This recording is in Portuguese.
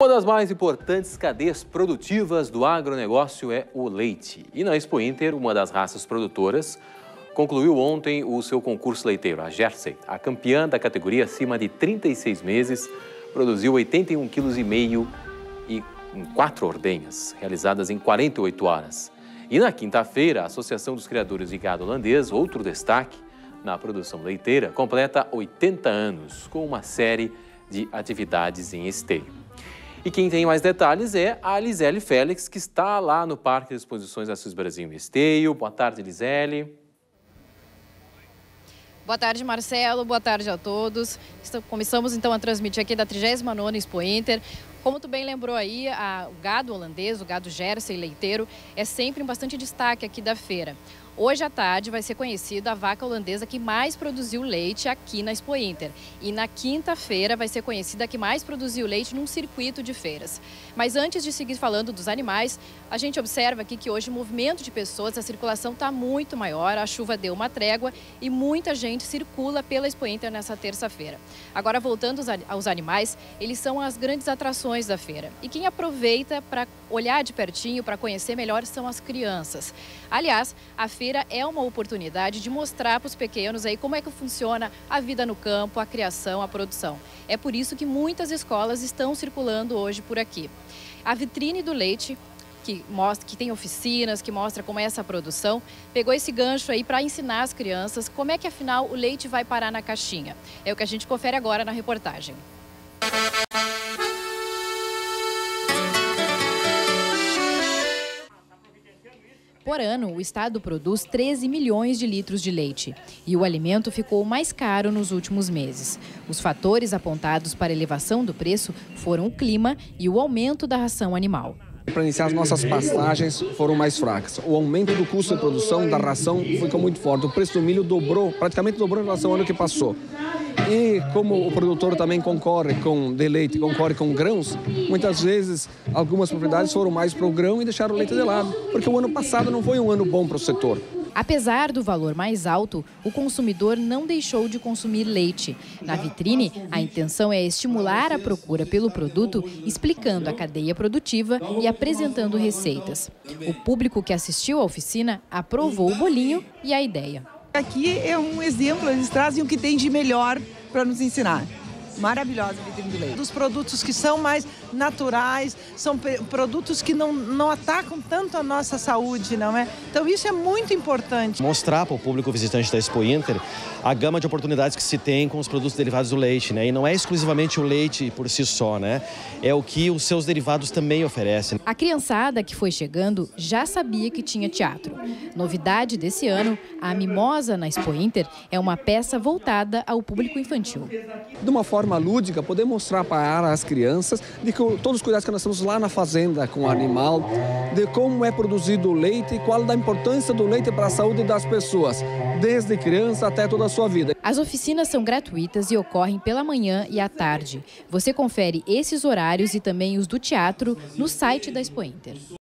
Uma das mais importantes cadeias produtivas do agronegócio é o leite. E na Expo Inter, uma das raças produtoras, concluiu ontem o seu concurso leiteiro, a Jersey. A campeã da categoria acima de 36 meses produziu 81,5 kg e em 4 ordenhas, realizadas em 48 horas. E na quinta-feira, a Associação dos Criadores de Gado Holandês, outro destaque na produção leiteira, completa 80 anos, com uma série de atividades em esteio. E quem tem mais detalhes é a Lisele Félix, que está lá no Parque de Exposições Assis Brasil em Esteio. Boa tarde, Lisele. Boa tarde, Marcelo. Boa tarde a todos. Começamos então a transmitir aqui da 39ª Expo Inter. Como tu bem lembrou aí, o gado holandês, o gado Jersey leiteiro, é sempre um bastante destaque aqui da feira. Hoje à tarde vai ser conhecida a vaca holandesa que mais produziu leite aqui na Expo Inter. E na quinta-feira vai ser conhecida a que mais produziu leite num circuito de feiras. Mas antes de seguir falando dos animais, a gente observa aqui que hoje o movimento de pessoas, a circulação está muito maior, a chuva deu uma trégua e muita gente circula pela Expo Inter nessa terça-feira. Agora, voltando aos animais, eles são as grandes atrações da feira. E quem aproveita para olhar de pertinho, para conhecer melhor, são as crianças. Aliás, a feira é uma oportunidade de mostrar para os pequenos aí como é que funciona a vida no campo, a criação, a produção. É por isso que muitas escolas estão circulando hoje por aqui. A vitrine do leite, que tem oficinas, que mostra como é essa produção, pegou esse gancho aí para ensinar as crianças como é que afinal o leite vai parar na caixinha. É o que a gente confere agora na reportagem. Por ano, o estado produz 13 milhões de litros de leite e o alimento ficou mais caro nos últimos meses. Os fatores apontados para a elevação do preço foram o clima e o aumento da ração animal. Para iniciar, as nossas pastagens foram mais fracas. O aumento do custo de produção da ração ficou muito forte. O preço do milho dobrou, praticamente dobrou em relação ao ano que passou. E como o produtor também concorre com leite, concorre com grãos, muitas vezes algumas propriedades foram mais para o grão e deixaram o leite de lado, porque o ano passado não foi um ano bom para o setor. Apesar do valor mais alto, o consumidor não deixou de consumir leite. Na vitrine, a intenção é estimular a procura pelo produto, explicando a cadeia produtiva e apresentando receitas. O público que assistiu à oficina aprovou o bolinho e a ideia. Aqui é um exemplo, eles trazem o que tem de melhor para nos ensinar. Maravilhosa a vitrine do leite. Dos produtos que são mais naturais, são produtos que não atacam tanto a nossa saúde, não é? Então isso é muito importante. Mostrar para o público visitante da Expo Inter a gama de oportunidades que se tem com os produtos derivados do leite, né? E não é exclusivamente o leite por si só, né? É o que os seus derivados também oferecem. A criançada que foi chegando já sabia que tinha teatro. Novidade desse ano, a Mimosa na Expo Inter é uma peça voltada ao público infantil. De uma forma lúdica, poder mostrar para as crianças de que todos os cuidados que nós temos lá na fazenda com o animal, de como é produzido o leite e qual a importância do leite para a saúde das pessoas, desde criança até toda a sua vida. As oficinas são gratuitas e ocorrem pela manhã e à tarde. Você confere esses horários e também os do teatro no site da Expo Inter.